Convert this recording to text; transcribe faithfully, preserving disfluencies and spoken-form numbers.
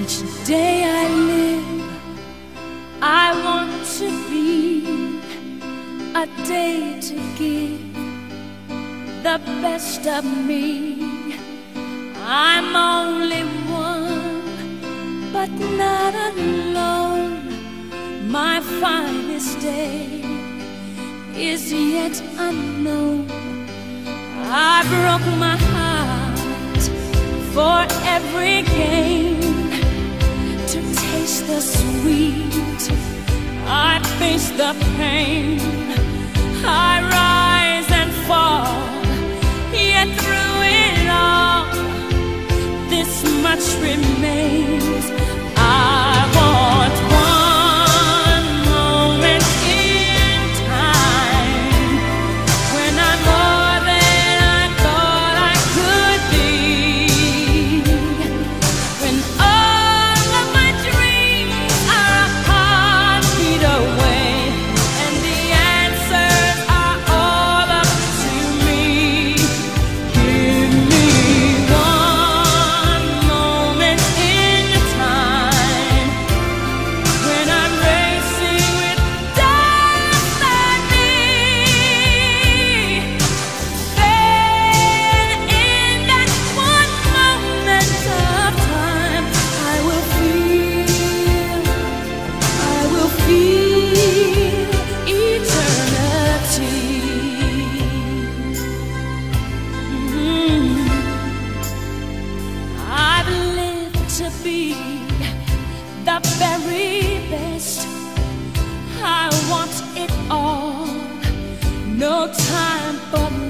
Each day I live, I want to be a day to give the best of me. I'm only one, but not alone. My finest day is yet unknown. I broke my heart for every gain, to taste the sweet, I face the pain. I rise and fall, yet through it all, this much remains. I want one moment in time when I'm more than I thought I could be, when all of my dreams are a heartbeat away, and the answers are all up to me. Give me one moment in time when I'm racing with destiny. Then in that one moment of time, I will feel, I will feel eternity. Mm. I've lived to be the very best. I want it all. No time for